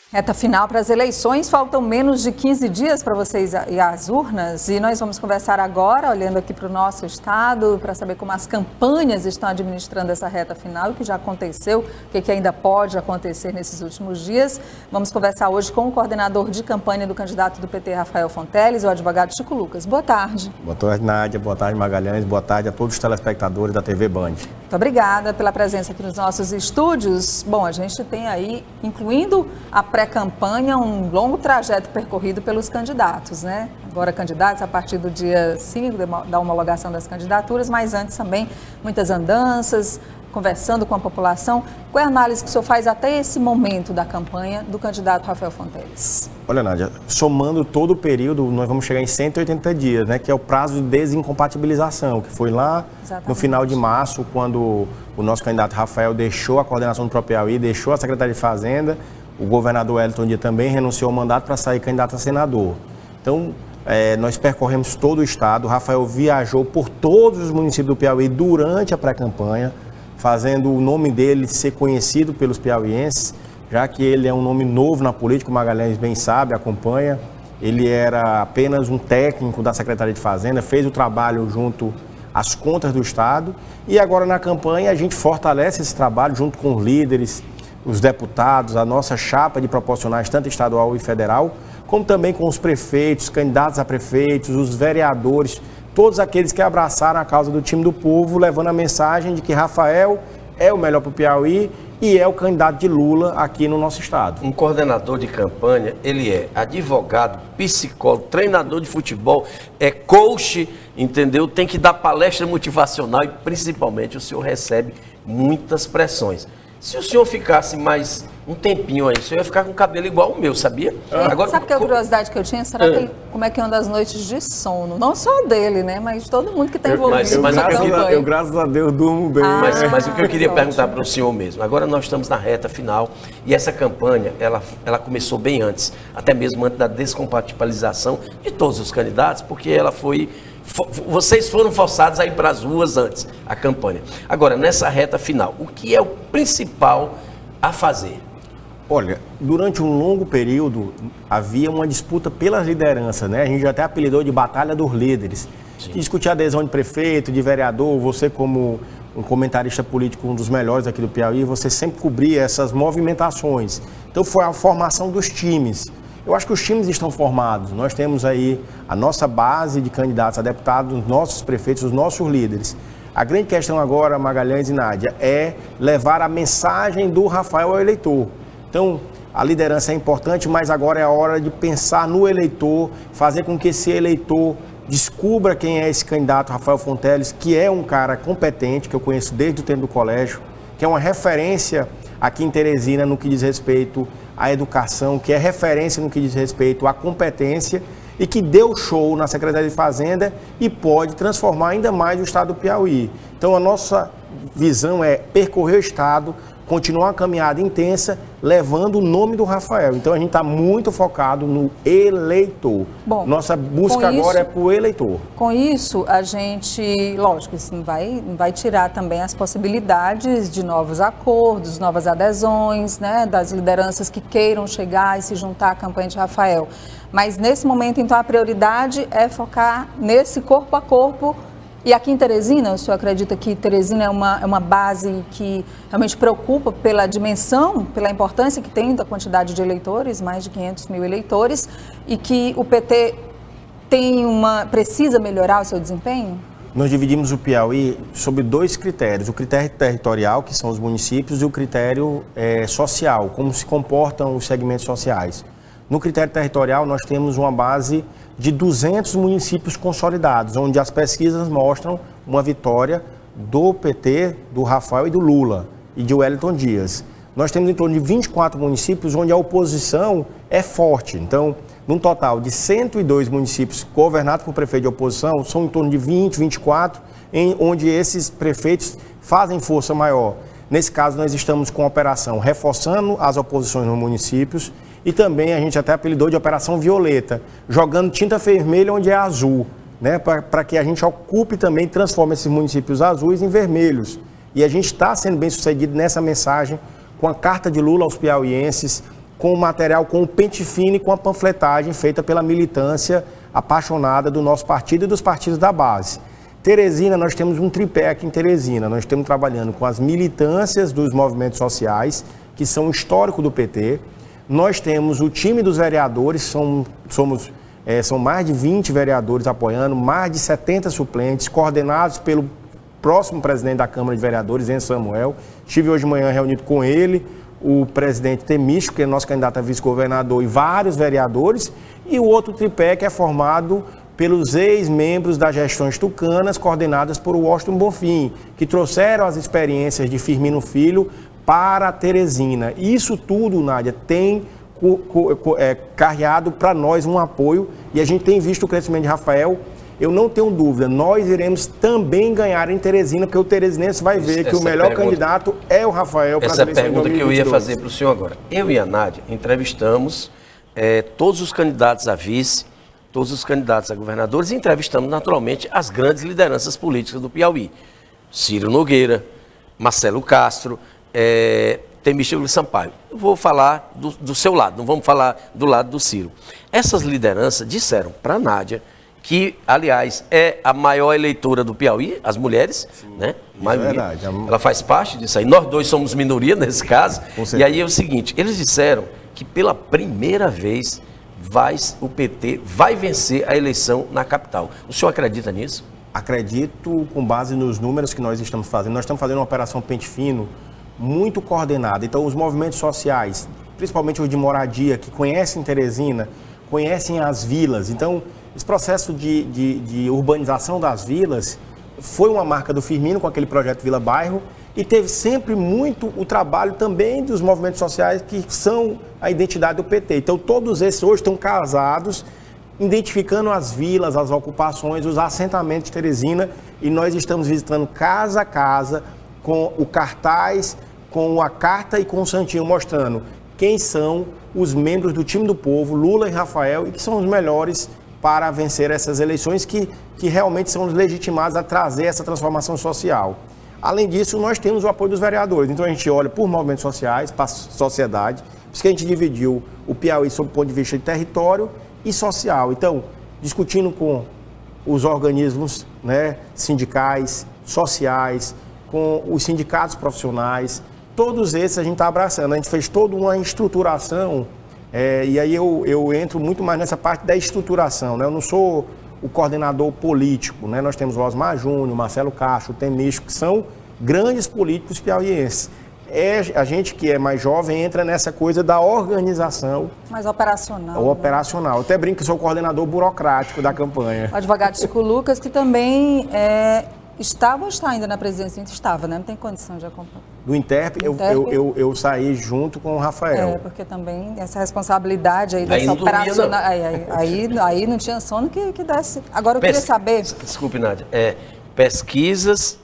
Reta final para as eleições, faltam menos de 15 dias para vocês ir às urnas e nós vamos conversar agora, olhando aqui para o nosso estado, para saber como as campanhas estão administrando essa reta final, o que já aconteceu, o que ainda pode acontecer nesses últimos dias. Vamos conversar hoje com o coordenador de campanha do candidato do PT, Rafael Fonteles, o advogado Chico Lucas. Boa tarde. Boa tarde, Nádia. Boa tarde, Magalhães. Boa tarde a todos os telespectadores da TV Band. Muito obrigada pela presença aqui nos nossos estúdios. Bom, a gente tem aí, incluindo a pré-campanha, um longo trajeto percorrido pelos candidatos, né? Agora candidatos a partir do dia 5 da homologação das candidaturas, mas antes também muitas andanças, conversando com a população. Qual é a análise que o senhor faz até esse momento da campanha do candidato Rafael Fonteles? Olha, Nádia, somando todo o período, nós vamos chegar em 180 dias, né? Que é o prazo de desincompatibilização, que foi lá no final de março, quando o nosso candidato Rafael deixou a coordenação do próprio Piauí, deixou a Secretaria de Fazenda. O governador Wellington Dias também renunciou ao mandato para sair candidato a senador. Então, nós percorremos todo o estado. O Rafael viajou por todos os municípios do Piauí durante a pré-campanha, fazendo o nome dele ser conhecido pelos piauienses, já que ele é um nome novo na política, o Magalhães bem sabe, acompanha. Ele era apenas um técnico da Secretaria de Fazenda, fez o trabalho junto às contas do estado. E agora na campanha a gente fortalece esse trabalho junto com os líderes, os deputados, a nossa chapa de proporcionais, tanto estadual e federal, como também com os prefeitos, candidatos a prefeitos, os vereadores, todos aqueles que abraçaram a causa do time do povo, levando a mensagem de que Rafael é o melhor para o Piauí e é o candidato de Lula aqui no nosso estado. Um coordenador de campanha, ele é advogado, psicólogo, treinador de futebol, é coach, entendeu? Tem que dar palestra motivacional e principalmente o senhor recebe muitas pressões. Se o senhor ficasse mais um tempinho aí, o senhor ia ficar com o cabelo igual o meu, sabia? Agora, sabe que a curiosidade que eu tinha? Será que como é que anda as noites de sono? Não só dele, né? Mas de todo mundo que está envolvido. Eu, graças a Deus, durmo bem. Mas o que eu queria perguntar para o senhor mesmo, agora nós estamos na reta final e essa campanha, ela começou bem antes, até mesmo antes da descompatibilização de todos os candidatos, porque ela foi... Vocês foram forçados a ir para as ruas antes, a campanha. Agora, nessa reta final, o que é o principal a fazer? Olha, durante um longo período havia uma disputa pelas lideranças, né? A gente já até apelidou de Batalha dos Líderes. Discutir adesão de prefeito, de vereador, você como um comentarista político, um dos melhores aqui do Piauí, você sempre cobria essas movimentações. Então foi a formação dos times. Eu acho que os times estão formados. Nós temos aí a nossa base de candidatos a deputados, os nossos prefeitos, os nossos líderes. A grande questão agora, Magalhães e Nádia, é levar a mensagem do Rafael ao eleitor. Então, a liderança é importante, mas agora é a hora de pensar no eleitor, fazer com que esse eleitor descubra quem é esse candidato, Rafael Fonteles, que é um cara competente, que eu conheço desde o tempo do colégio, que é uma referência aqui em Teresina no que diz respeito à educação, que é referência no que diz respeito à competência e que deu show na Secretaria de Fazenda e pode transformar ainda mais o estado do Piauí. Então a nossa visão é percorrer o estado, continuar uma caminhada intensa, levando o nome do Rafael. Então a gente está muito focado no eleitor. Bom, nossa busca agora é para o eleitor. Com isso, a gente, lógico, isso não vai tirar também as possibilidades de novos acordos, novas adesões, né, das lideranças que queiram chegar e se juntar à campanha de Rafael. Mas nesse momento, então, a prioridade é focar nesse corpo a corpo. E aqui em Teresina, o senhor acredita que Teresina é uma base que realmente preocupa pela dimensão, pela importância que tem da quantidade de eleitores, mais de 500 mil eleitores, e que o PT precisa melhorar o seu desempenho? Nós dividimos o Piauí sobre dois critérios, o critério territorial, que são os municípios, e o critério social, como se comportam os segmentos sociais. No critério territorial, nós temos uma base de 200 municípios consolidados, onde as pesquisas mostram uma vitória do PT, do Rafael e do Lula, e de Wellington Dias. Nós temos em torno de 24 municípios onde a oposição é forte. Então, num total de 102 municípios governados por prefeito de oposição, são em torno de 20, 24, onde esses prefeitos fazem força maior. Nesse caso, nós estamos com a operação reforçando as oposições nos municípios e também a gente até apelidou de Operação Violeta, jogando tinta vermelha onde é azul, né, para que a gente ocupe também e transforme esses municípios azuis em vermelhos. E a gente está sendo bem sucedido nessa mensagem com a carta de Lula aos piauienses, com o material, com o pente fino e com a panfletagem feita pela militância apaixonada do nosso partido e dos partidos da base. Teresina, nós temos um tripé aqui em Teresina. Nós estamos trabalhando com as militâncias dos movimentos sociais, que são o histórico do PT. Nós temos o time dos vereadores, são mais de 20 vereadores apoiando, mais de 70 suplentes, coordenados pelo próximo presidente da Câmara de Vereadores, Enzo Samuel. Estive hoje de manhã reunido com ele, o presidente Temístico, que é nosso candidato a vice-governador, e vários vereadores, e o outro tripé que é formado pelos ex-membros das gestões tucanas, coordenadas por Washington Bonfim, que trouxeram as experiências de Firmino Filho para Teresina. Isso tudo, Nádia, tem carreado para nós um apoio, e a gente tem visto o crescimento de Rafael. Eu não tenho dúvida, nós iremos também ganhar em Teresina, porque o teresinense vai ver que o melhor candidato é o Rafael. Essa é a pergunta que eu ia fazer para o senhor agora. Eu e a Nádia entrevistamos todos os candidatos a vice, todos os candidatos a governadores, e entrevistamos naturalmente as grandes lideranças políticas do Piauí. Ciro Nogueira, Marcelo Castro, Temístico Sampaio. Eu vou falar do seu lado, não vamos falar do lado do Ciro. Essas lideranças disseram para a Nádia, que, aliás, é a maior eleitora do Piauí, as mulheres, sim, né? É verdade. Ela faz parte disso aí. Nós dois somos minoria nesse caso. E aí é o seguinte, eles disseram que pela primeira vez o PT vai vencer a eleição na capital. O senhor acredita nisso? Acredito com base nos números que nós estamos fazendo. Nós estamos fazendo uma operação pente fino muito coordenada. Então, os movimentos sociais, principalmente os de moradia, que conhecem Teresina, conhecem as vilas. Então, esse processo de urbanização das vilas foi uma marca do Firmino com aquele projeto Vila Bairro, e teve sempre muito o trabalho também dos movimentos sociais que são a identidade do PT. Então todos esses hoje estão casados, identificando as vilas, as ocupações, os assentamentos de Teresina, e nós estamos visitando casa a casa com o cartaz, com a carta e com o santinho mostrando quem são os membros do time do povo, Lula e Rafael, e que são os melhores para vencer essas eleições que realmente são legitimados a trazer essa transformação social. Além disso, nós temos o apoio dos vereadores. Então a gente olha por movimentos sociais, para a sociedade, por isso que a gente dividiu o Piauí sob o ponto de vista de território e social. Então, discutindo com os organismos, né, sindicais, sociais, com os sindicatos profissionais, todos esses a gente está abraçando. A gente fez toda uma estruturação. E aí eu entro muito mais nessa parte da estruturação, né? Eu não sou o coordenador político, né? Nós temos o Osmar Júnior, Marcelo Castro, o Temístico, que são grandes políticos piauienses. A gente que é mais jovem entra nessa coisa da organização. Mais operacional. Operacional. Eu até brinco que sou o coordenador burocrático da campanha. O advogado Chico Lucas, que também estava ou está ainda na presidência? Estava, né? Não tem condição de acompanhar. Do Interp, eu saí junto com o Rafael. Porque também essa responsabilidade aí dessa operação. Aí não tinha sono que desse. Agora eu queria saber. Desculpe, Nádia. Pesquisas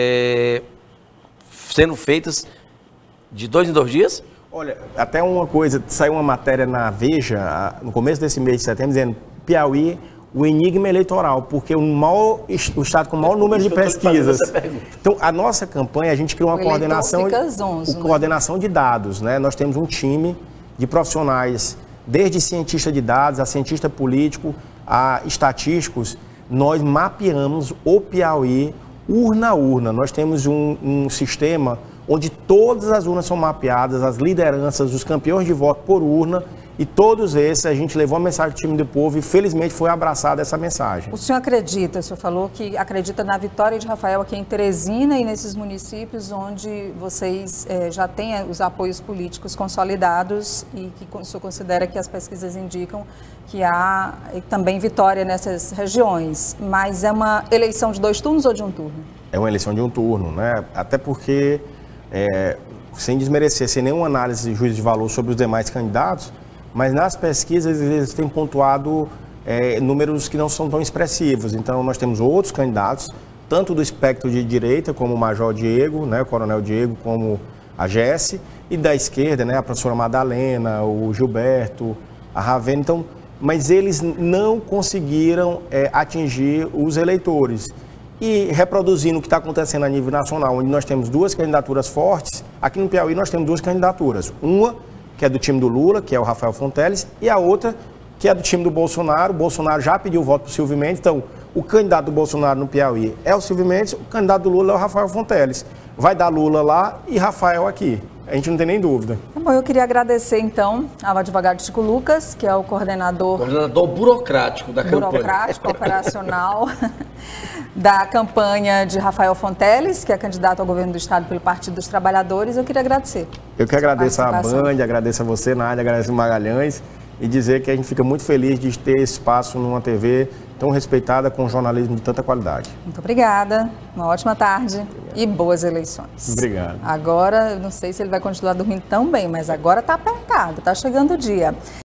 sendo feitas de 2 em 2 dias? Olha, até uma coisa, saiu uma matéria na Veja, no começo desse mês de setembro, dizendo Piauí, o enigma eleitoral, porque o estado com o maior número de pesquisas. Então, a nossa campanha, a gente criou uma coordenação de dados, né? Nós temos um time de profissionais, desde cientista de dados, a cientista político, a estatísticos. Nós mapeamos o Piauí urna a urna. Nós temos um sistema onde todas as urnas são mapeadas, as lideranças, os campeões de voto por urna, e todos esses a gente levou a mensagem do time do povo e felizmente foi abraçada essa mensagem. O senhor falou que acredita na vitória de Rafael aqui em Teresina e nesses municípios onde vocês já têm os apoios políticos consolidados e que o senhor considera que as pesquisas indicam que há também vitória nessas regiões. Mas é uma eleição de 2 turnos ou de 1 turno? É uma eleição de 1 turno, né? Até porque, sem desmerecer, sem nenhuma análise de juízo de valor sobre os demais candidatos, mas nas pesquisas eles têm pontuado números que não são tão expressivos. Então nós temos outros candidatos, tanto do espectro de direita, como o Major Diego, né, o Coronel Diego, como a Jesse, e da esquerda, né, a professora Madalena, o Gilberto, a Ravena. Então, mas eles não conseguiram atingir os eleitores. E reproduzindo o que está acontecendo a nível nacional, onde nós temos 2 candidaturas fortes, aqui no Piauí nós temos 2 candidaturas. Uma que é do time do Lula, que é o Rafael Fonteles, e a outra, que é do time do Bolsonaro. O Bolsonaro já pediu o voto para o Silvio Mendes, então o candidato do Bolsonaro no Piauí é o Silvio Mendes, o candidato do Lula é o Rafael Fonteles. Vai dar Lula lá e Rafael aqui. A gente não tem nem dúvida. Tá bom, eu queria agradecer, então, ao advogado Chico Lucas, que é o coordenador burocrático da campanha. Burocrático, operacional da campanha de Rafael Fonteles, que é candidato ao governo do Estado pelo Partido dos Trabalhadores. Eu queria agradecer. Eu que agradeço a Band, agradeço a você, Nádia, agradeço o Magalhães, e dizer que a gente fica muito feliz de ter espaço numa TV tão respeitada com jornalismo de tanta qualidade. Muito obrigada, uma ótima tarde e boas eleições. Obrigado. Agora, eu não sei se ele vai continuar dormindo tão bem, mas agora está apertado, está chegando o dia.